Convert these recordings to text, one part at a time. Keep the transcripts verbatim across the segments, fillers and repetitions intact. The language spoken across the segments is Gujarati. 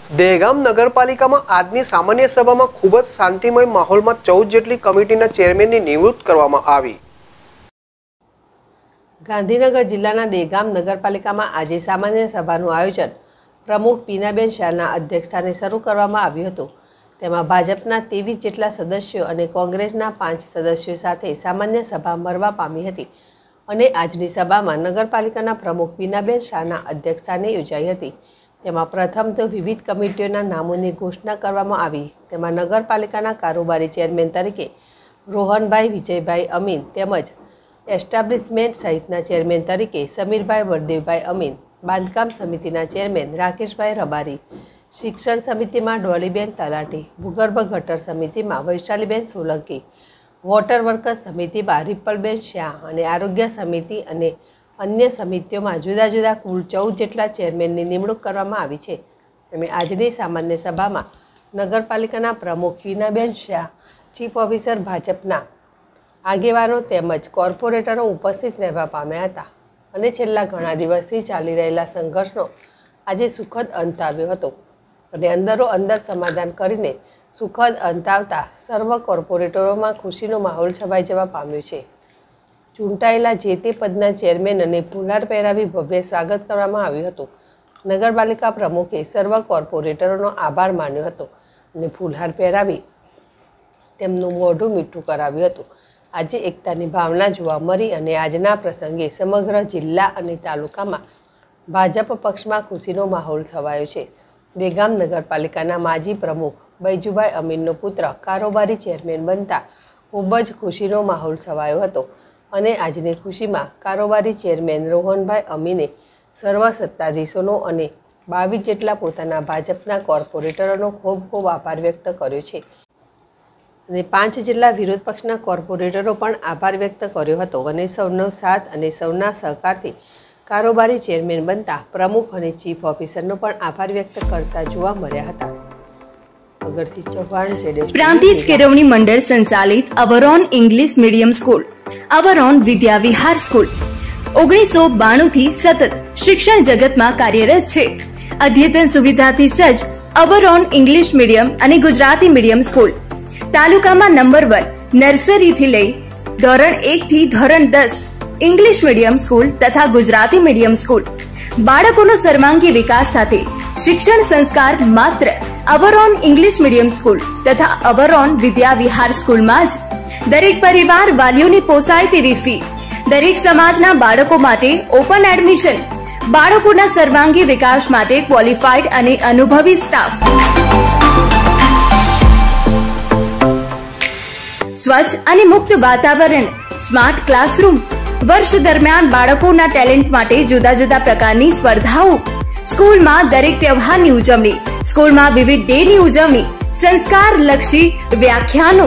દહેગામ નગરપાલિકામાં આજની સામાન્ય સભામાં ખૂબ જ શાંતિમય માહોલમાં ચૌદ જેટલી કમિટીના ચેરમેનની નિયુક્ત કરવામાં આવી। ગાંધીનગર જિલ્લાના દહેગામ નગરપાલિકામાં આજે સામાન્ય સભાનું આયોજન પ્રમુખ પીનાબેન શાહના અધ્યક્ષસ્થાને શરૂ કરવામાં આવ્યું હતું। તેમાં ભાજપના ત્રેવીસ જેટલા સદસ્યો અને કોંગ્રેસના પાંચ સદસ્યો સાથે સામાન્ય સભા મળવા પામી હતી અને આજની સભામાં નગરપાલિકાના પ્રમુખ પીનાબેન શાહના અધ્યક્ષસ્થાને યોજાઈ હતી। તેમાં પ્રથમ તો વિવિધ કમિટીઓના નામોની ઘોષણા કરવામાં આવી। તેમાં નગરપાલિકાના કારોબારી ચેરમેન તરીકે રોહનભાઈ વિજયભાઈ અમીન તેમજ એસ્ટાબ્લિશમેન્ટ સહિતના ચેરમેન તરીકે સમીરભાઈ વરદેવભાઈ અમીન, બાંધકામ સમિતિના ચેરમેન રાકેશભાઈ રબારી, શિક્ષણ સમિતિમાં ડોલીબેન તલાટી, ભૂગર્ભ ગટર સમિતિમાં વૈશાલીબેન સોલંકી, વોટર વર્કર્સ સમિતિમાં રિપલબેન શાહ અને આરોગ્ય સમિતિ અને અન્ય સમિતિઓમાં જુદા જુદા કુલ ચૌદ જેટલા ચેરમેનની નિમણૂક કરવામાં આવી છે। અને આજની સામાન્ય સભામાં નગરપાલિકાના પ્રમુખ પીનાબેન શાહ, ચીફ ઓફિસર ભાજપના આગેવાનો તેમજ કોર્પોરેટરો ઉપસ્થિત રહેવા પામ્યા હતા અને છેલ્લા ઘણા દિવસથી ચાલી રહેલા સંઘર્ષનો આજે સુખદ અંત આવ્યો હતો અને અંદરો અંદર સમાધાન કરીને સુખદ અંત આવતા સર્વ કોર્પોરેટરોમાં ખુશીનો માહોલ છવાઈ જવા પામ્યો છે। ચૂંટાયેલા જે તે પદના ચેરમેન અને ફુલાર પહેરાવી ભવ્ય સ્વાગત કરવામાં આવ્યું હતું। નગરપાલિકા પ્રમુખે સર્વ કોર્પોરેટરોનો આભાર માન્યો હતો અને ફુલાર પહેરાવી તેમનું મોઢું મીઠું કરાવ્યું હતું। આજે એકતાની ભાવના જોવા મળી અને આજના પ્રસંગે સમગ્ર જિલ્લા અને તાલુકામાં ભાજપ પક્ષમાં ખુશીનો માહોલ છવાયો છે। દહેગામ નગરપાલિકાના માજી પ્રમુખ બૈજુભાઈ અમીનનો પુત્ર કારોબારી ચેરમેન બનતા ખૂબ જ ખુશીનો માહોલ છવાયો હતો અને આજની ખુશીમાં કારોબારી ચેરમેન રોહનભાઈ અમીને સર્વ સત્તાધીશોનો અને બાવીસ જેટલા પોતાના ભાજપના કોર્પોરેટરોનો ખૂબ ખૂબ આભાર વ્યક્ત કર્યો છે અને પાંચ જેટલા વિરોધ પક્ષના કોર્પોરેટરો પણ આભાર વ્યક્ત કર્યો હતો અને સૌનો સાથ અને સૌના સહકારથી કારોબારી ચેરમેન બનતા પ્રમુખ અને ચીફ ઓફિસરનો પણ આભાર વ્યક્ત કરતા જોવા મળ્યા હતા। પ્રાંતિજ કેળવણી મંડળ સંચાલિત our own English medium school, our own Vidya Vihar school ઓગણીસો બાણું થી સતત શિક્ષણ જગતમાં કાર્યરત છે। અદ્યતન સુવિધાથી સજ્જ અવરોન ઇંગ્લિશ મીડિયમ અને ગુજરાતી મીડિયમ સ્કૂલ તાલુકામાં નંબર વન, નર્સરીથી લઈ ધોરણ એક થી ધોરણ દસ ઇંગ્લિશ મીડિયમ સ્કૂલ તથા ગુજરાતી મીડિયમ સ્કૂલ બાળકોનો સર્વાંગી વિકાસ સાથે શિક્ષણ સંસ્કાર માત્ર અવરોન ઇંગ્લિશ મીડિયમ સ્કૂલ તથા અવરોન વિદ્યા વિહાર સ્કૂલમાં જ। દરેક પરિવાર વાલીઓને પોસાય તેવી ફી, દરેક સમાજના બાળકો માટે ઓપન એડમિશન, બાળકોના સર્વાંગી વિકાસ માટે ક્વોલિફાઈડ અને અનુભવી સ્ટાફ, સ્વચ્છ અને મુક્ત વાતાવરણ, સ્માર્ટ ક્લાસરૂમ, વર્ષ દરમિયાન બાળકોના ટેલેન્ટ માટે જુદા જુદા પ્રકારની સ્પર્ધાઓ, સ્કૂલમાં દરેક તહેવારની ઉજવણી, સ્કૂલમાં વિવિધ ડેની ઉજવણી, સંસ્કારલક્ષી વ્યાખ્યાનો,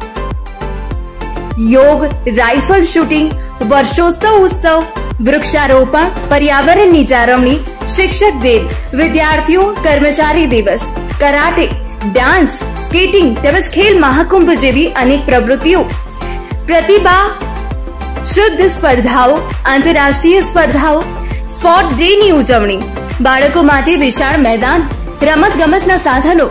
યોગ, રાઇફલ શૂટિંગ, વર્ષોત્સવ ઉત્સવ, વૃક્ષારોપણ, પર્યાવરણની જાળવણી, શિક્ષક દિન, વિદ્યાર્થીઓ કર્મચારી દિવસ, કરાટે, ડાન્સ, સ્કેટિંગ તેમજ ખેલ મહાકુંભ જેવી અનેક પ્રવૃત્તિઓ, પ્રતિભા શુદ્ધ સ્પર્ધાઓ, આંતરરાષ્ટ્રીય સ્પર્ધાઓ, સ્પોર્ટ ડે ની ઉજવણી, બાળકો માટે વિશાળ મેદાન, રમત ગમતના સાધનો,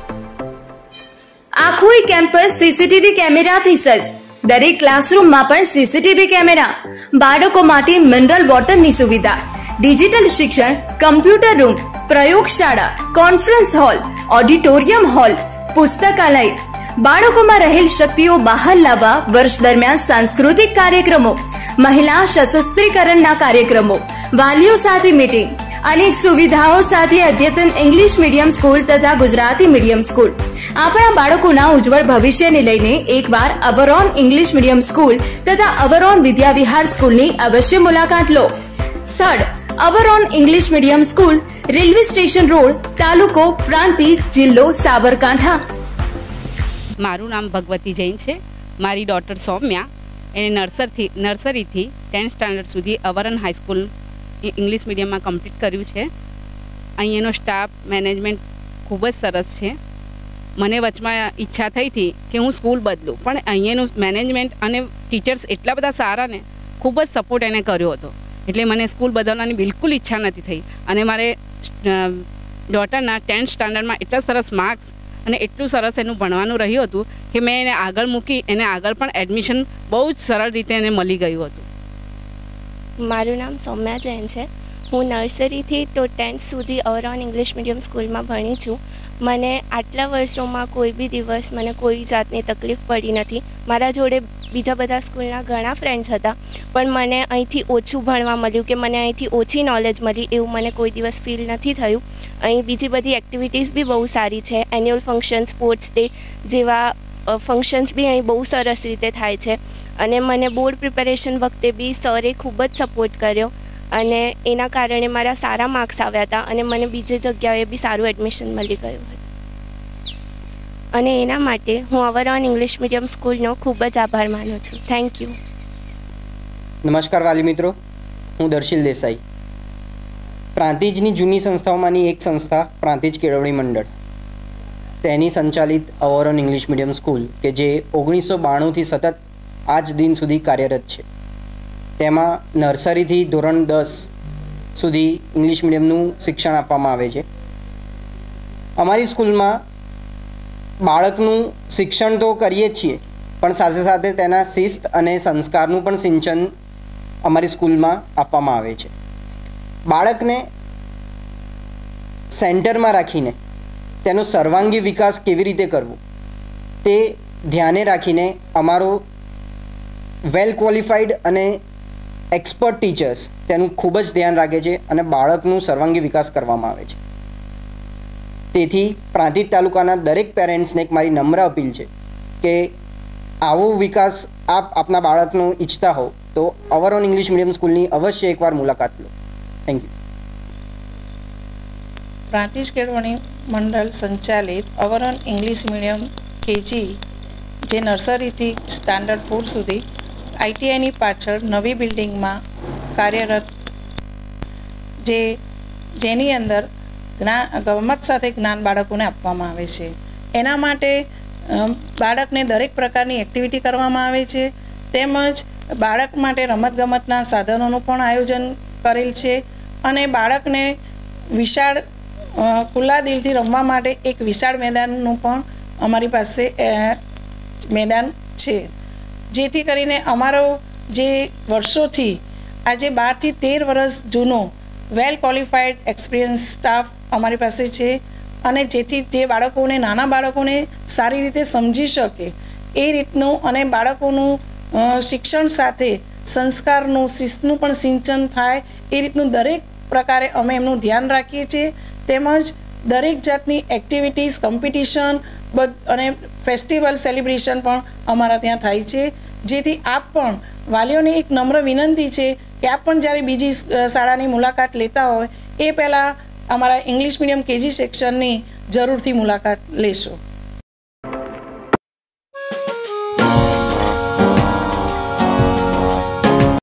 આખું કેમ્પસ સીસીટીવી કેમેરાથી સજ્જ, દરેક ક્લાસરૂમમાં પણ સીસીટીવી કેમેરા, બાળકો માટે મિનરલ વોટરની સુવિધા, ડિજિટલ શિક્ષણ, કમ્પ્યુટર રૂમ, પ્રયોગશાળા, કોન્ફરન્સ હોલ, ઓડિટોરિયમ હોલ, પુસ્તકાલય, બાળકોમાં રહેલ શક્તિઓ બહાર લાવવા વર્ષ દરમિયાન સાંસ્કૃતિક કાર્યક્રમો, મહિલા સશસ્ત્રીકરણના કાર્યક્રમો, વાલીઓ સાથે મીટિંગ, અનેક સુવિધાઓ સાથે અદ્યતન ઇંગ્લિશ મીડિયમ સ્કૂલ તથા ગુજરાતી મીડિયમ સ્કૂલ। આપણા બાળકોના ઉજ્જવળ ભવિષ્યને લઈને એકવાર અવરોન ઇંગ્લિશ મીડિયમ સ્કૂલ તથા અવરોન વિદ્યા વિહાર સ્કૂલની અવશ્ય મુલાકાત લો। સ્થળ our own English medium school, railway station road, તાલુકો પ્રાંતિજ, જિલ્લો સાબરકાંઠા। મારું નામ ભગવતી જૈન છે। મારી ડોટર સૌમ્યા એને નર્સરીથી નર્સરીથી ટેન્થ સ્ટાન્ડર્ડ સુધી અવરોન હાઈસ્કૂલ ઇંગ્લિશ મીડિયમમાં કમ્પ્લીટ કર્યું છે। અહીંયાનો સ્ટાફ મેનેજમેન્ટ ખૂબ જ સરસ છે। મને વચમાં ઈચ્છા થઈ હતી કે હું સ્કૂલ બદલું, પણ અહીંયાનું મેનેજમેન્ટ અને ટીચર્સ એટલા બધા સારા ને ખૂબ જ સપોર્ટ એને કર્યો હતો, એટલે મને સ્કૂલ બદલવાની બિલકુલ ઈચ્છા નથી થઈ અને મારે ડોટરના ટેન્થ સ્ટાન્ડર્ડમાં એટલા સરસ માર્ક્સ અને એટલું સરસ એનું ભણવાનું રહ્યું હતું કે મેં એને આગળ મૂકી એને આગળ પણ એડમિશન બહુ જ સરળ રીતે એને મળી ગયું હતું. મારું નામ સૌમ્યા જૈન છે. હું નર્સરીથી તો ટેન્થ સુધી ઓવરઓલ ઇંગ્લિશ મીડિયમ સ્કૂલમાં ભણી છું. મને આટલા વર્ષોમાં કોઈ બી દિવસ મને કોઈ જાતની તકલીફ પડી નથી. મારા જોડે બીજા બધા સ્કૂલના ઘણા ફ્રેન્ડ્સ હતા, પણ મને અહીંથી ઓછું ભણવા મળ્યું કે મને અહીંથી ઓછી નોલેજ મળી એવું મને કોઈ દિવસ ફીલ નથી થયું. અહીં બીજી બધી એક્ટિવિટીઝ બી બહુ સારી છે. એન્યુઅલ ફંક્શન, સ્પોર્ટ્સ ડે જેવા ફંક્શન્સ બી અહીં બહુ સરસ રીતે થાય છે. અને મને બોર્ડ પ્રિપેરેશન વખતે બી સરે ખૂબ જ સપોર્ટ કર્યો અને એના કારણે મારા સારા માર્ક્સ આવ્યા હતા અને મને બીજી જગ્યાએ બી સારું એડમિશન મળી ગયું હતું. અને એના માટે હું ઓવરઓલ ઇંગ્લિશ મીડિયમ સ્કૂલનો ખૂબ જ આભાર માનું છું. Thank you. નમસ્કાર વાલી મિત્રો, હું દર્શિલ દેસાઈ. પ્રાંતિજની જૂની સંસ્થાઓમાંની એક સંસ્થા પ્રાંતિજ કેળવણી મંડળ, તેની સંચાલિત ઓવરઓલ ઇંગ્લિશ મીડિયમ સ્કૂલ કે જે ઓગણીસો બાણુંથી સતત આજ દિન સુધી કાર્યરત છે. તેમાં નર્સરીથી ધોરણ દસ સુધી ઇંગ્લિશ મીડિયમનું શિક્ષણ આપવામાં આવે છે. અમારી સ્કૂલમાં બાળકનું શિક્ષણ તો કરીએ જ છીએ, પણ સાથે સાથે તેના શિસ્ત અને સંસ્કારનું પણ સિંચન અમારી સ્કૂલમાં આપવામાં આવે છે. બાળકને સેન્ટરમાં રાખીને તેનો સર્વાંગી વિકાસ કેવી રીતે કરવો તે ધ્યાને રાખીને અમારો વેલ ક્વોલિફાઈડ અને એક્સપર્ટ ટીચર્સ તેનું ખૂબ જ ધ્યાન રાખે છે અને બાળકનું સર્વાંગી વિકાસ કરવામાં આવે છે. તેથી પ્રાંતિજ તાલુકાના દરેક પેરેન્ટ્સને એક મારી નમ્ર અપીલ છે કે આવો વિકાસ આપ આપના બાળકનો ઈચ્છતા હો તો ઓવરઓલ ઇંગ્લિશ મીડિયમ સ્કૂલની અવશ્ય એકવાર મુલાકાત લો. Thank you. પ્રાંતિજ કેળવણી મંડળ સંચાલિત ઓવરઓલ ઇંગ્લિશ મીડિયમ કેજી જે નર્સરીથી સ્ટાન્ડર્ડ ફોર સુધી આઈટીઆઈની પાછળ નવી બિલ્ડિંગમાં કાર્યરત, જે જેની અંદર જ્ઞાન ગમત સાથે જ્ઞાન બાળકોને આપવામાં આવે છે. એના માટે બાળકને દરેક પ્રકારની એક્ટિવિટી કરવામાં આવે છે, તેમજ બાળક માટે રમતગમતના સાધનોનું પણ આયોજન કરેલ છે અને બાળકને વિશાળ ખુલ્લા દિલથી રમવા માટે એક વિશાળ મેદાનનું પણ અમારી પાસે મેદાન છે. જેથી કરીને અમારો જે વર્ષોથી આજે બારથી તેર વર્ષ જૂનો વેલ ક્વોલિફાઈડ એક્સપિરિયન્સ સ્ટાફ અમારી પાસે છે અને જેથી જે બાળકોને નાના બાળકોને સારી રીતે સમજી શકે એ રીતનું અને બાળકોનું શિક્ષણ સાથે સંસ્કારનું શિસ્તનું પણ સિંચન થાય એ રીતનું દરેક પ્રકારે અમે એમનું ધ્યાન રાખીએ છીએ. તેમજ દરેક જાતની એક્ટિવિટીઝ, કોમ્પિટિશન અને ફેસ્ટિવલ સેલિબ્રેશન પણ અમારા ત્યાં થાય છે. જેથી આપ પણ વાલીઓને એક નમ્ર વિનંતી છે કે આપ પણ જ્યારે બીજી શાળાની મુલાકાત લેતા હોય એ પહેલાં અમારા ઇંગ્લિશ મીડિયમ કેજી સેક્શનની જરૂરથી મુલાકાત લેશો.